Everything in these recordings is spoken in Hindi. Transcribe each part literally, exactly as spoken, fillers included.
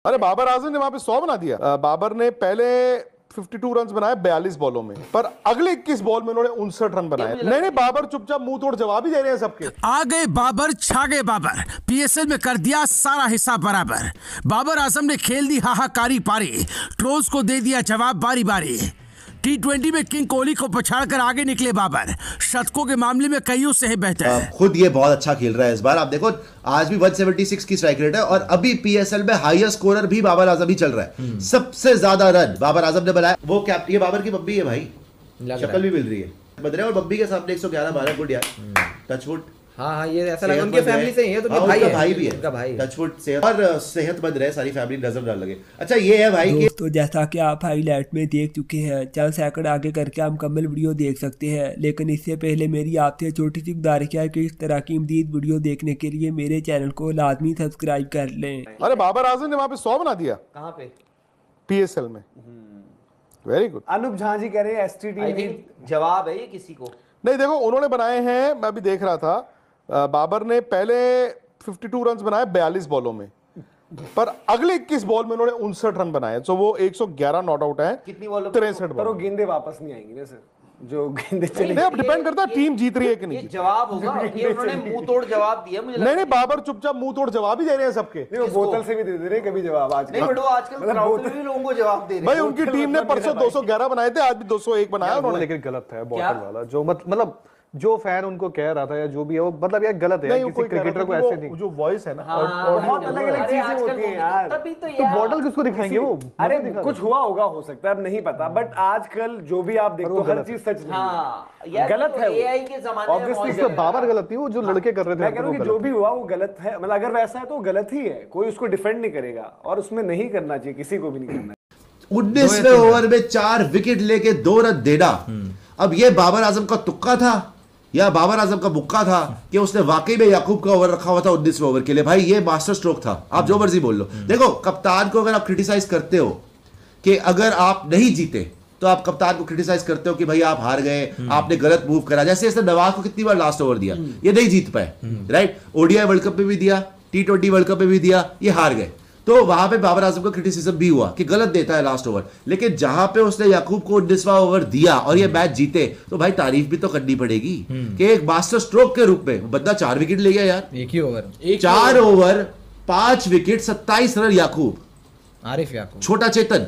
अरे बाबर आजम ने वहां पे सौ बना दिया। बाबर ने पहले बावन रन बनाए बयालीस बॉलों में, पर अगले इक्कीस बॉल में उन्होंने उनसठ रन बनाए। नहीं नहीं बाबर चुपचाप मुंह तोड़ जवाब ही दे रहे हैं सबके। आ गए बाबर, छा गए बाबर, पीएसएल में कर दिया सारा हिसाब बराबर। बाबर आजम ने खेल दी हाहाकारी पारी, ट्रोल्स को दे दिया जवाब बारी बारी। टी ट्वेंटी में किंग कोहली को पछाड़कर आगे निकले बाबर, शतकों के मामले में कईयों से है बेहतर। खुद ये बहुत अच्छा खेल रहा है इस बार। आप देखो आज भी एक सौ छिहत्तर की स्ट्राइक रेट है और अभी पीएसएल में हाईएस्ट स्कोरर भी बाबर आजम ही चल रहा है। सबसे ज्यादा रन बाबर आजम ने बनाया। वो कैप्टन ये बाबर की बब्बी है भाई, शक्ल भी मिल रही है बदरे और बब्बी के सामने एक सौ ग्यारह मारा। गुड यार, टचवुड। हाँ हाँ ये ऐसा लगा उनके फैमिली से ही है, तो हाँ, भाई, है, भाई भी है, उनका भाई है। टचवुड से और सेहतमंद रहे सारी फैमिली, नजर ना लगे। अच्छा ये है भाई कि तो जैसा कि आप हाईलाइट में देख चुके हैं, चंद सेकंड आगे करके आप मुकम्मल वीडियो देख सकते हैं, लेकिन इससे पहले मेरी आपसे छोटी सी गुजारिश है कि इस तरह की मज़ीद वीडियो देखने के लिए मेरे चैनल को लाजमी सब्सक्राइब कर लें। अरे बाबर आजम ने वहां पे सौ बना दिया। कहाँ पे? पीएसएल में। Very good. अनूप झा जी कह रहे हैं एसटीडी में जवाब है ये किसी को नहीं। देखो उन्होंने बनाए हैं, मैं अभी देख रहा था, बाबर ने पहले बावन रन बनाए बयालीस बॉलों में, पर अगले इक्कीस बॉल में उन्होंने उनसठ रन बनाए, तो वो एक सौ ग्यारह नॉट आउट है। कितनी बॉलों तिरसठ पर वो गेंदे वापस नहीं आएंगी ना सर, जो गेंदे चले। नहीं अब डिपेंड करता है टीम जीत रही है कि नहीं। ये जवाब होगा, ये उन्होंने मुंह तोड़ जवाब दिया मुझे। नहीं नहीं बाबर चुपचाप मुंह तोड़ जवाब ही दे रहे हैं सबके। नहीं वो बोतल से भी दे दे रहे कभी जवाब। आज नहीं बट वो आजकल क्राउड में भी लोगों को जवाब दे रहे हैं भाई। उनकी टीम ने परसों दो सौ ग्यारह बनाए थे, आज भी दो सौ एक बनाया उन्होंने। लेकिन गलत है बोतल वाला, जो मतलब जो फैन उनको कह रहा था या जो भी है वो मतलब यार गलत है। किसी क्रिकेटर को ऐसे नहीं, जो वॉइस है ना बहुत अलग अलग चीजें होती हैं यार। तभी तो तो बॉटल किसको दिखाएंगे वो? अरे कुछ हुआ होगा, हो सकता है, अब नहीं पता, बट आजकल जो भी आप देखते हो हर चीज सच नहीं है, गलत है। एआई के जमाने में ऑब्वियसली बाबर गलत थी, वो जो लड़के कर रहे थे। मैं कह रहा हूं कि जो भी हुआ वो गलत है, मतलब अगर वैसा है तो गलत ही है, कोई उसको डिफेंड नहीं करेगा और उसमें नहीं करना चाहिए, किसी को भी नहीं करना। उन्नीसवें ओवर में चार विकेट लेके दो रन देना। अब ये बाबर आजम का तुक्का था या बाबर आजम का मुक्का था कि उसने वाकई में याकूब का ओवर रखा हुआ था उन्नीसवें ओवर के लिए। भाई ये मास्टर स्ट्रोक था, आप जो मर्जी बोल लो। देखो कप्तान को अगर आप क्रिटिसाइज करते हो कि अगर आप नहीं जीते तो आप कप्तान को क्रिटिसाइज करते हो कि भाई आप हार गए, आपने गलत मूव करा। जैसे इसने नवाज को कितनी बार लास्ट ओवर दिया, ये नहीं जीत पाए, राइट। ओडीआई वर्ल्ड कप में भी दिया, टी ट्वेंटी वर्ल्ड कप में भी दिया, ये हार गए। तो वहां पे बाबर आजम का क्रिटिसिज्म भी हुआ कि गलत देता है लास्ट ओवर, लेकिन जहां पे उसने याकूब को उन्नीसवां ओवर दिया और ये मैच जीते तो भाई तारीफ भी तो करनी पड़ेगी कि एक मास्टर स्ट्रोक के रूप में बंदा चार विकेट ले गया यार। एक ही ओवर, चार ओवर पांच विकेट सत्ताईस रन। याकूब आरिफ याकूब, छोटा चेतन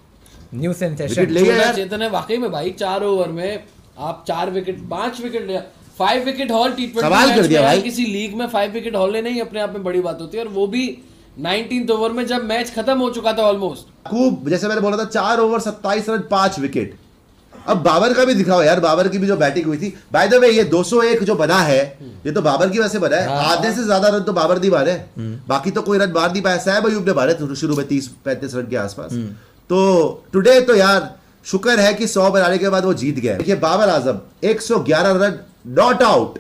न्यू सेंसेशन ले गया यार। चेतन है वाकई में भाई। चार ओवर में आप चार विकेट, पांच विकेट लिया, five wicket haul T twenty सवाल कर दिया भाई। किसी लीग में फाइव विकेट हॉल लेना ही अपने आप में बड़ी बात होती है, और वो भी नाइनटीन्थ ओवर में जब मैच खत्म हो चुका था ऑलमोस्ट। खूब जैसे मैंने बोला था, चार ओवर सत्ताईस रन पांच विकेट। अब बाबर का भी दिखाओ यार, बाबर की भी जो बैटिंग हुई थी। बाय द वे ये दो सौ एक जो बना है ये तो बाबर की वजह से बना है। आधे से ज्यादा रन तो बाबर नहीं मारे, बाकी तो कोई रन मार नहीं पाया। सैब अयूब ने मारे थे शुरू में तीस पैंतीस रन के आसपास। तो टुडे तो यार शुक्र है कि सौ बनाने के बाद वो जीत गए। देखिए बाबर आजम एक सौ ग्यारह रन नॉट आउट,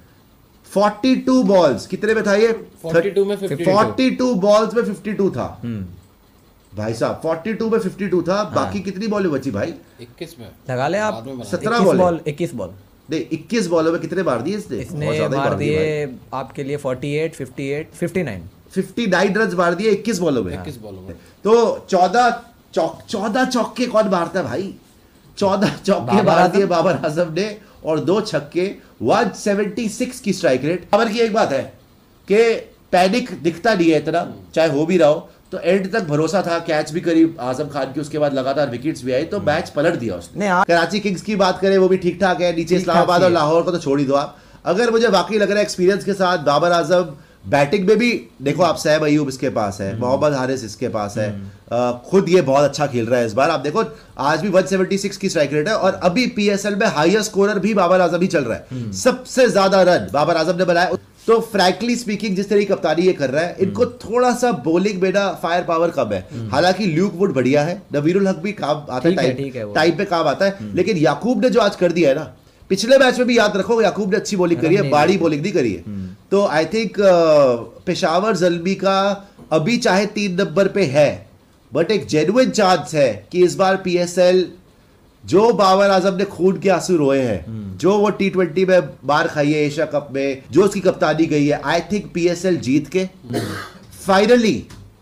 बयालीस बॉल्स कितने में था ये? बयालीस में बयालीस बॉल्स में बावन था भाई साहब। बयालीस में बावन था। बाकी कितनी बॉलें बची भाई? इक्कीस में लगा ले आप, सत्रह बॉल, इक्कीस बॉल नहीं इक्कीस बॉलों में कितने मार दिए इसने? इसने मार दिए आपके लिए अड़तालीस, अट्ठावन, उनसठ उनसठ रन मार दिए इक्कीस बॉलों में। इक्कीस बॉलों में तो चौदह चौक चौदह चौके कौन मारता है भाई? चौदह चौके मार दिए बाबर आजम ने और दो छक्के। एक सौ छिहत्तर की स्ट्राइक रेट। बाबर की एक बात है कि पैनिक दिखता नहीं है इतना, चाहे हो भी रहा हो, तो एंड तक भरोसा था। कैच भी करी आजम खान की, उसके बाद लगातार विकेट्स भी आई, तो मैच पलट दिया उसने। कराची किंग्स की बात करें वो भी ठीक ठाक है, नीचे इस्लामाबाद और लाहौर को तो छोड़ ही दो आप। अगर मुझे वाकई लग रहा है एक्सपीरियंस के साथ बाबर आजम बैटिंग में भी, देखो आप सैब अयूब इसके पास है, मोहम्मद हारिस इसके पास है, आ, खुद ये बहुत अच्छा खेल रहा है इस बार। आप देखो आज भी एक सौ छिहत्तर की स्ट्राइक रेट है और अभी पीएसएल में हाईएस्ट स्कोरर भी बाबर आजम ही चल रहा है। सबसे ज्यादा रन बाबर आजम ने बनाया। तो फ्रैंकली स्पीकिंग जिस तरह की कप्तानी ये कर रहा है, इनको थोड़ा सा बॉलिंग में ना फायर पावर कम है। हालांकि ल्यूक वुड बढ़िया है, नवीरुल हक भी काम आता है, टाइम पे काम आता है, लेकिन याकूब ने जो आज कर दिया है ना, पिछले मैच में भी याद रखो याकूब ने अच्छी बॉलिंग करी है, बाड़ी बॉलिंग नहीं करी है। तो आई थिंक पेशावर जल्मी का अभी चाहे तीन नंबर पे है, बट एक जेन्युइन चांस है कि इस बार पीएसएल जो बाबर आजम ने खून के आंसू रोए हैं, जो वो टी ट्वेंटी में मार खाई है एशिया कप में, जो उसकी कप्तानी गई है, आई थिंक पीएसएल जीत के फाइनली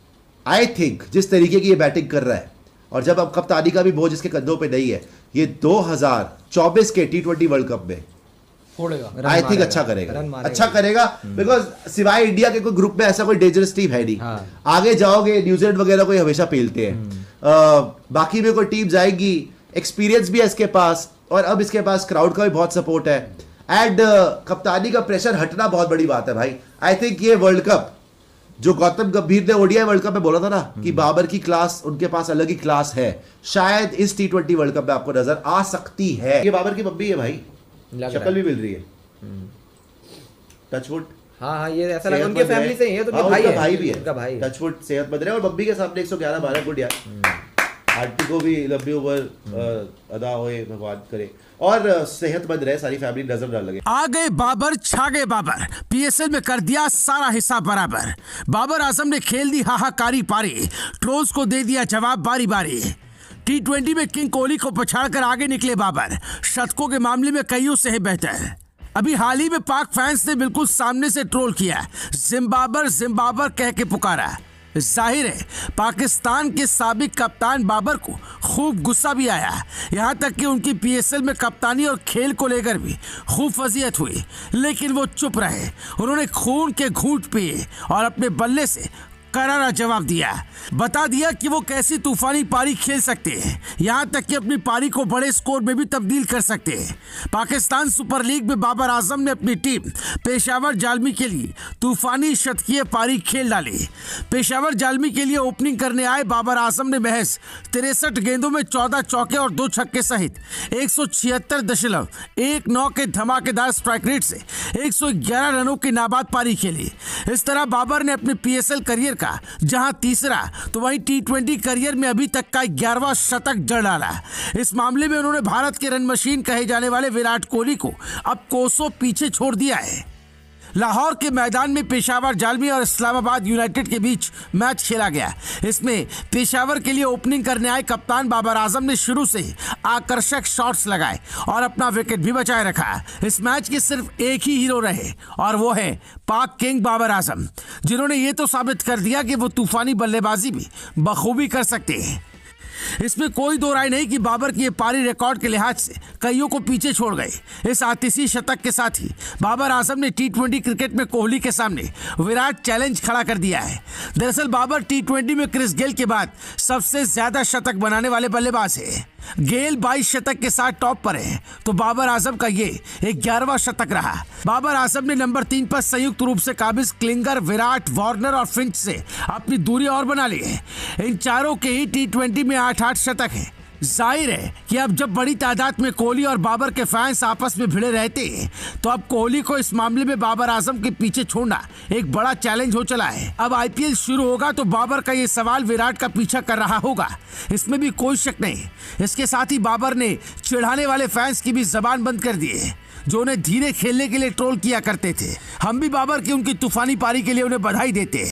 आई थिंक जिस तरीके की ये बैटिंग कर रहा है, और जब अब कप्तानी का भी बोझ इसके कंधों पे नहीं है, ये दो हज़ार चौबीस के टी ट्वेंटी वर्ल्ड कप में फोड़ेगा। आई थिंक अच्छा करेगा, अच्छा करेगा, बिकॉज सिवाय इंडिया के कोई ग्रुप में ऐसा कोई डेंजरस टीम है नहीं। हाँ। आगे जाओगे, न्यूजीलैंड वगैरह को हमेशा पेलते हैं, बाकी में कोई टीम जाएगी, एक्सपीरियंस भी है इसके पास, और अब इसके पास क्राउड का भी बहुत सपोर्ट है, एंड कप्तानी का प्रेशर हटना बहुत बड़ी बात है भाई। आई थिंक ये वर्ल्ड कप जो गौतम गंभीर ने ओडीआई वर्ल्ड कप में बोला था ना कि बाबर की क्लास उनके पास अलग ही क्लास है, शायद इस टी ट्वेंटी वर्ल्ड कप में आपको नजर आ सकती है। ये बाबर की मम्मी है भाई, शक्ल भी मिल रही है, टचवुड। हाँ हाँ, ये ऐसा लगा उनके फैमिली से ही है, तो हाँ, भाई उनका है, भाई भी है, उनका भाई टचवुड सेहतमंद रहे, और मम्मी के सामने एक सौ ग्यारह मारा, गुड यार। आंटी को भी लंबी उम्र अदा होए, भगवान करे, और सेहतमंद रहे, सारी फैमिली नजर न लगे। आ गए बाबर, छा गए बाबर, पीएसएल में कर दिया सारा हिसाब बराबर। बाबर आजम ने खेल दी हाहाकारी पारी, ट्रोल्स को दे दिया जवाब बारी बारी। टी ट्वेंटी में किंग कोहली को पछाड़कर आगे निकले बाबर, शतकों के मामले में कईयों से है बेहतर। अभी हाल ही में पाक फैंस ने बिल्कुल सामने से ट्रोल किया, जिम्बाबर जिम्बाबर कह के पुकारा। जाहिर है पाकिस्तान के साबिक कप्तान बाबर को खूब गुस्सा भी आया, यहाँ तक कि उनकी पीएसएल में कप्तानी और खेल को लेकर भी खूब फजीयत हुई, लेकिन वो चुप रहे। उन्होंने खून के घूंट पिए और अपने बल्ले से करारा जवाब दिया, बता दिया कि वो कैसी तूफानी पारी खेल सकते हैं, यहाँ तक कि अपनी पारी को बड़े स्कोर में भी तब्दील कर सकते हैं। पाकिस्तान सुपर लीग में बाबर आजम ने अपनी टीम पेशावर जालमी के लिए तूफानी शतकीय पारी खेल डाली। पेशावर जालमी के लिए ओपनिंग करने आए बाबर आजम ने महज तिरसठ गेंदों में चौदह चौके और दो छक्के सहित एक सौ छिहत्तर दशमलव एक नौ के धमाकेदार स्ट्राइक रेट से एक सौ ग्यारह रनों की नाबाद पारी खेली। इस तरह बाबर ने अपने पीएसएल करियर का जहां तीसरा तो वहीं टी ट्वेंटी करियर में अभी तक का ग्यारहवां शतक जड़ डाला। इस मामले में उन्होंने भारत के रन मशीन कहे जाने वाले विराट कोहली को अब कोसों पीछे छोड़ दिया है। लाहौर के मैदान में पेशावर जालमी और इस्लामाबाद यूनाइटेड के बीच मैच खेला गया। इसमें पेशावर के लिए ओपनिंग करने आए कप्तान बाबर आजम ने शुरू से ही आकर्षक शॉट्स लगाए और अपना विकेट भी बचाए रखा। इस मैच के सिर्फ एक ही हीरो रहे और वो है पाक किंग बाबर आजम, जिन्होंने ये तो साबित कर दिया कि वो तूफानी बल्लेबाजी भी बखूबी कर सकते हैं। इसमें कोई दो राय नहीं कि बाबर की ये पारी रिकॉर्ड के लिहाज से कईयों को पीछे छोड़ गए। इस आतिशी शतक के साथ ही बाबर आजम ने टी ट्वेंटी क्रिकेट में कोहली के सामने विराट चैलेंज खड़ा कर दिया है। दरअसल बाबर टी ट्वेंटी में क्रिस गेल के बाद सबसे ज्यादा शतक बनाने वाले बल्लेबाज है। गेल बाईस शतक के साथ टॉप पर है, तो बाबर आजम का ये ग्यारहवां शतक रहा। बाबर आजम ने नंबर तीन पर संयुक्त रूप से काबिज क्लिंगर, विराट, वार्नर और फिंच से अपनी दूरी और बना ली है। इन चारों के ही टी ट्वेंटी में आठ आठ शतक है। जाहिर है कि अब जब बड़ी तादाद में कोहली और बाबर के फैंस आपस में भिड़े रहते हैं, तो अब कोहली को इस मामले में बाबर आजम के पीछे छोड़ना एक बड़ा चैलेंज हो चला है। अब आईपीएल शुरू होगा तो बाबर का ये सवाल विराट का पीछा कर रहा होगा, इसमें भी कोई शक नहीं। इसके साथ ही बाबर ने चिढ़ाने वाले फैंस की भी जबान बंद कर दी है, जो उन्हें धीरे खेलने के लिए ट्रोल किया करते थे। हम भी बाबर की उनकी तूफानी पारी के लिए उन्हें बधाई देते हैं।